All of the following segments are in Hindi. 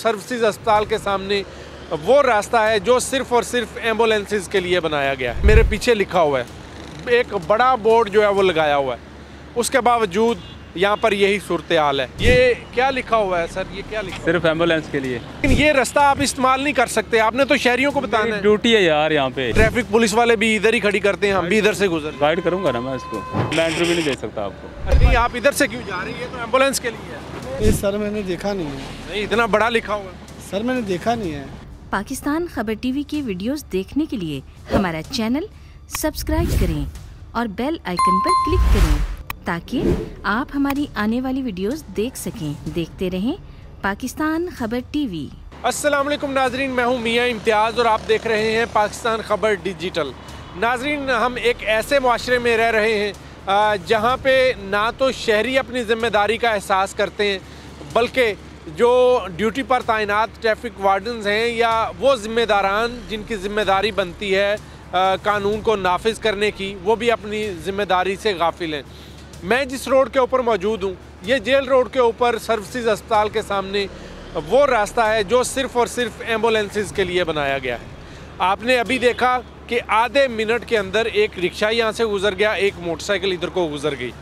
सर्विसेज अस्पताल के सामने वो रास्ता है जो सिर्फ़ और सिर्फ एम्बुलेंसेस के लिए बनाया गया है। मेरे पीछे लिखा हुआ है, एक बड़ा बोर्ड जो है वो लगाया हुआ है, उसके बावजूद यहाँ पर यही सूरत हाल है। ये क्या लिखा हुआ है सर, ये क्या लिखा है? सिर्फ एम्बुलेंस के लिए। लेकिन ये रास्ता आप इस्तेमाल नहीं कर सकते, आपने तो शहरियों को बताना है। ड्यूटी है यार यहाँ पे। ट्रैफिक पुलिस वाले भी इधर ही खड़ी करते हैं, हम भी इधर से गुजर। गाइड करूँगा ना मैं इसको, मैं इंटरव्यू नहीं दे सकता आपको। नहीं, आप इधर से क्यों जा रही है? तो एम्बुलेंस के लिए है। ये सर मैंने देखा नहीं है। नहीं, इतना बड़ा लिखा हुआ है। सर मैंने देखा नहीं है। पाकिस्तान खबर टीवी के वीडियोस देखने के लिए हमारा चैनल सब्सक्राइब करें और बेल आइकन पर क्लिक करें ताकि आप हमारी आने वाली वीडियोस देख सकें। देखते रहें पाकिस्तान खबर टीवी। अस्सलाम वालेकुम नाजरीन, मैं हूं मियां इम्तियाज़ और आप देख रहे हैं पाकिस्तान खबर डिजिटल। नाजरीन, हम एक ऐसे माशरे में रह रहे हैं जहां पे ना तो शहरी अपनी ज़िम्मेदारी का एहसास करते हैं, बल्कि जो ड्यूटी पर तैनात ट्रैफिक वार्डन्स हैं या वो ज़िम्मेदारान जिनकी ज़िम्मेदारी बनती है कानून को नाफिज करने की, वो भी अपनी ज़िम्मेदारी से गाफिल हैं। मैं जिस रोड के ऊपर मौजूद हूँ, ये जेल रोड के ऊपर सर्विसेज अस्पताल के सामने वो रास्ता है जो सिर्फ़ और सिर्फ एम्बुलेंसेस के लिए बनाया गया है। आपने अभी देखा कि आधे मिनट के अंदर एक रिक्शा यहाँ से गुज़र गया, एक मोटरसाइकिल इधर को गुज़र गई,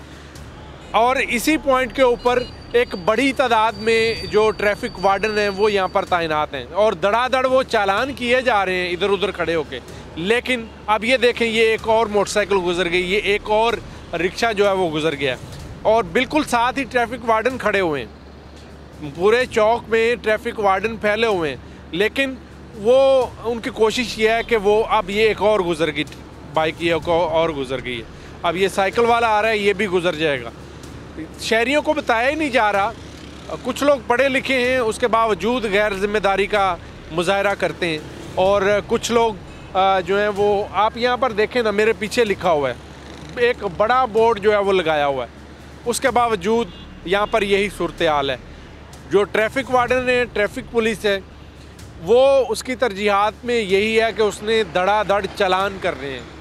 और इसी पॉइंट के ऊपर एक बड़ी तादाद में जो ट्रैफिक वार्डन हैं वो यहाँ पर तैनात हैं और धड़ाधड़ वो चालान किए जा रहे हैं इधर उधर खड़े होके। लेकिन अब ये देखें, ये एक और मोटरसाइकिल गुज़र गई, ये एक और रिक्शा जो है वो गुज़र गया और बिल्कुल साथ ही ट्रैफिक वार्डन खड़े हुए हैं। पूरे चौक में ट्रैफिक वार्डन फैले हुए हैं, लेकिन वो उनकी कोशिश ये है कि वो अब ये एक और गुज़र गई बाइक, ये एक और गुज़र गई है, अब ये साइकिल वाला आ रहा है, ये भी गुज़र जाएगा। शहरियों को बताया ही नहीं जा रहा। कुछ लोग पढ़े लिखे हैं, उसके बावजूद गैर जिम्मेदारी का मुजाहरा करते हैं, और कुछ लोग जो हैं वो, आप यहाँ पर देखें ना, मेरे पीछे लिखा हुआ है, एक बड़ा बोर्ड जो है वो लगाया हुआ है, उसके बावजूद यहाँ पर यही सूरत हाल है। जो ट्रैफिक वार्डन है, ट्रैफिक पुलिस है, वो उसकी तरजीहात में यही है कि उसने धड़ाधड़ चालान कर रहे हैं।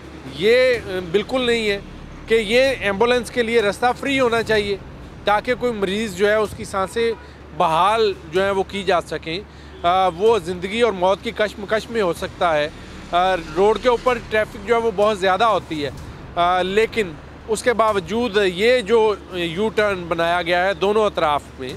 ये बिल्कुल नहीं है कि ये एम्बुलेंस के लिए रास्ता फ्री होना चाहिए ताकि कोई मरीज़ जो है उसकी सांसें बहाल जो है वो की जा सकें। वो ज़िंदगी और मौत की कश्मकश में हो सकता है। रोड के ऊपर ट्रैफिक जो है वो बहुत ज़्यादा होती है, लेकिन उसके बावजूद ये जो यू टर्न बनाया गया है दोनों अतराफ में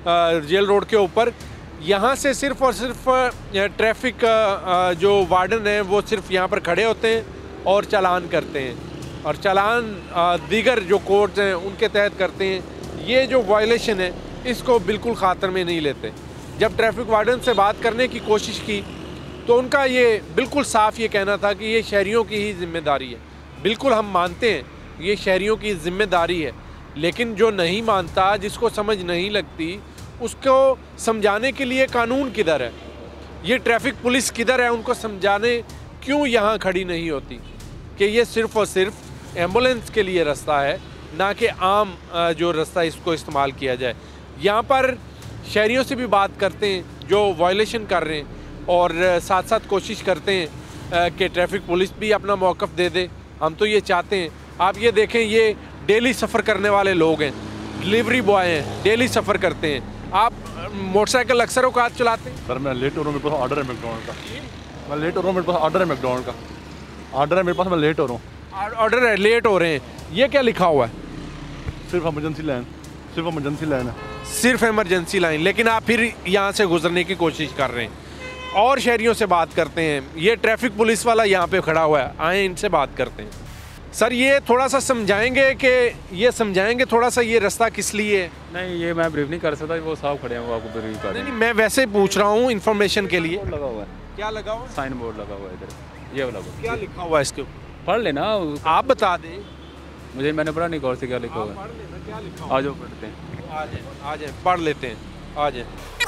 जेल रोड के ऊपर, यहाँ से सिर्फ़ और सिर्फ ट्रैफिक जो वार्डन हैं वो सिर्फ यहाँ पर खड़े होते हैं और चालान करते हैं, और चालान दीगर जो कोर्ट्स हैं उनके तहत करते हैं। ये जो वायलेशन है इसको बिल्कुल ख़ातर में नहीं लेते। जब ट्रैफिक वार्डन से बात करने की कोशिश की तो उनका ये बिल्कुल साफ़ ये कहना था कि ये शहरियों की ही ज़िम्मेदारी है। बिल्कुल हम मानते हैं ये शहरियों की ज़िम्मेदारी है, लेकिन जो नहीं मानता, जिसको समझ नहीं लगती, उसको समझाने के लिए कानून किधर है, ये ट्रैफिक पुलिस किधर है, उनको समझाने क्यों यहाँ खड़ी नहीं होती कि ये सिर्फ़ और सिर्फ एम्बुलेंस के लिए रास्ता है, ना कि आम जो रास्ता इसको इस्तेमाल किया जाए। यहाँ पर शहरियों से भी बात करते हैं जो वायलेशन कर रहे हैं, और साथ साथ कोशिश करते हैं कि ट्रैफिक पुलिस भी अपना मौक़िफ़ दे दे। हम तो ये चाहते हैं, आप ये देखें, ये डेली सफ़र करने वाले लोग हैं, डिलीवरी बॉय हैं, डेली सफ़र करते हैं। आप मोटरसाइकिल अक्सर औकात चलाते हैं? सर मैं लेट हो रहा हूँ, मेरे पास ऑर्डर है मैकडॉनल्ड का। मैं लेट हो रहा हूँ, मेरे पास ऑर्डर है मैकडॉनल्ड का, ऑर्डर है मेरे पास, मैं लेट हो रहा हूँ। ऑर्डर है, लेट हो रहे हैं, ये क्या लिखा हुआ है? सिर्फ इमरजेंसी लाइन, सिर्फ इमरजेंसी लाइन है, सिर्फ इमरजेंसी लाइन, लेकिन आप फिर यहाँ से गुजरने की कोशिश कर रहे हैं। और शहरियों से बात करते हैं, ये ट्रैफिक पुलिस वाला यहाँ पे खड़ा हुआ है, आए इनसे बात करते हैं। सर ये थोड़ा सा समझाएंगे कि ये समझाएंगे थोड़ा सा ये रास्ता किस लिए है? नहीं, ये मैं ब्रीफ नहीं कर सकता, वो साहब खड़े हैं, वो आपको ब्रीफ कर नहीं, मैं वैसे पूछ रहा हूँ इन्फॉर्मेशन के लिए। लगा हुआ है, क्या लगा हुआ? साइन बोर्ड लगा हुआ है इधर, ये वाला बोर्ड। क्या लिखा हुआ है इसके ऊपर? पढ़ लेना, आप बता दें मुझे, मैंने पढ़ा नहीं गौर से क्या लिखा हुआ है। पढ़ लेना, क्या लिखा हुआ? आ जाओ पढ़ते हैं, आ जाए पढ़ लेते हैं, आ जाए।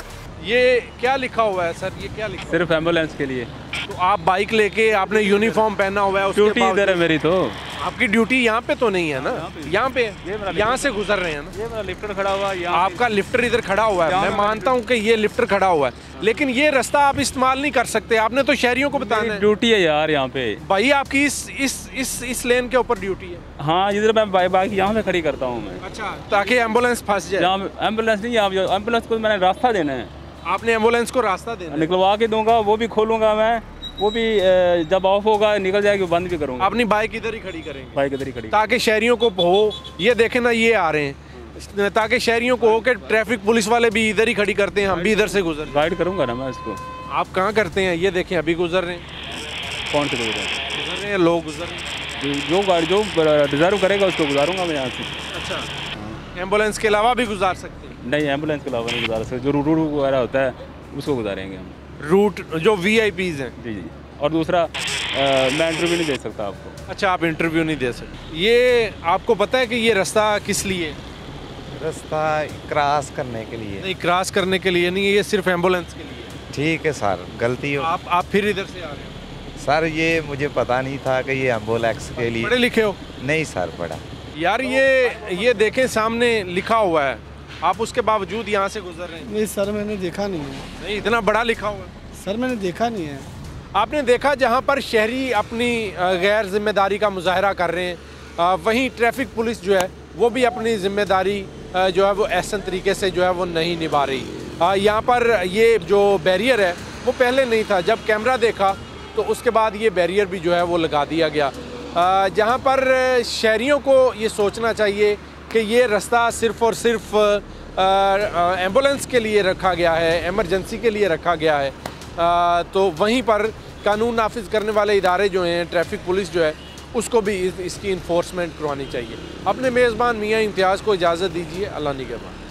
ये क्या लिखा हुआ है सर, ये क्या लिखा? सिर्फ एम्बुलेंस के लिए। तो आप बाइक लेके, आपने यूनिफॉर्म पहना हुआ है, ड्यूटी इधर है मेरी, तो आपकी ड्यूटी यहाँ पे तो नहीं है ना? यहाँ पे, यहाँ से गुजर रहे हैं ना? ये मेरा लिफ्टर खड़ा हुआ है, आपका लिफ्टर इधर खड़ा हुआ है, मैं मानता हूँ कि ये लिफ्टर खड़ा हुआ है, लेकिन ये रास्ता आप इस्तेमाल नहीं कर सकते, आपने तो शहरियों को बताना है। ड्यूटी है यार यहाँ पे भाई, आपकी इस लेन के ऊपर ड्यूटी है। हाँ, इधर मैं बाइक यहाँ पे खड़ी करता हूँ मैं। अच्छा, ताकि एम्बुलेंस फंस जाए। एम्बुलेंस नहीं, एम्बुलेंस को मैंने रास्ता देना है। आपने एम्बुलेंस को रास्ता देना है। निकलवा के दूंगा, वो भी खोलूंगा मैं, वो भी जब ऑफ होगा निकल जाएगी बंद भी करूंगा। अपनी बाइक इधर ही खड़ी करेंगे बाइक इधर ही खड़ी। ताकि शहरियों को हो, ये देखें ना ये आ रहे हैं, ताकि शहरियों को हो कि ट्रैफिक पुलिस वाले भी इधर ही खड़ी करते हैं, हम भी इधर से गुजर। गाइड करूंगा ना मैं इसको। आप कहाँ करते हैं? ये देखें अभी गुजर रहे हैं, कौन से गुजर गुजर रहे हैं लोग, गुजर रहे हैं। जो गाड़ी जो डिज़र्व करेगा उसको गुजारूंगा मैं यहाँ से। अच्छा, एम्बुलेंस के अलावा भी गुजार सकते हैं? नहीं, एम्बुलेंस के अलावा नहीं गुजार सकते। जो रूट वगैरह होता है उसको गुजारेंगे हम। रूट जो VIPs हैं। जी जी। और दूसरा मैं इंटरव्यू नहीं दे सकता आपको। अच्छा, आप इंटरव्यू नहीं दे सकते। ये आपको पता है कि ये रास्ता किस लिए? रास्ता क्रॉस करने के लिए। नहीं, क्रॉस करने के लिए नहीं है, ये सिर्फ एम्बुलेंस के लिए। ठीक है सर, गलती हो। आप फिर इधर से आ रहे हो? सर ये मुझे पता नहीं था कि ये एम्बुलेंस के लिए। पढ़े लिखे हो? नहीं सर, पढ़ा। यार ये देखें सामने लिखा हुआ है, आप उसके बावजूद यहाँ से गुजर रहे हैं। नहीं सर, मैंने देखा नहीं है। नहीं, इतना बड़ा लिखा हुआ है। सर मैंने देखा नहीं है। आपने देखा जहाँ पर शहरी अपनी गैर जिम्मेदारी का मुजाहरा कर रहे हैं, वहीं ट्रैफिक पुलिस जो है वो भी अपनी जिम्मेदारी जो है वो ऐसा तरीके से जो है वो नहीं निभा रही। यहाँ पर ये जो बैरियर है वो पहले नहीं था, जब कैमरा देखा तो उसके बाद ये बैरियर भी जो है वो लगा दिया गया। जहाँ पर शहरियों को ये सोचना चाहिए कि ये रास्ता सिर्फ़ और सिर्फ एम्बुलेंस के लिए रखा गया है, इमरजेंसी के लिए रखा गया है, तो वहीं पर कानून नाफिज करने वाले इदारे जो हैं, ट्रैफिक पुलिस जो है, उसको भी इसकी इन्फोर्समेंट करवानी चाहिए। अपने मेज़बान मियाँ इम्तियाज़ को इजाज़त दीजिए। अल्लाह निगहबान।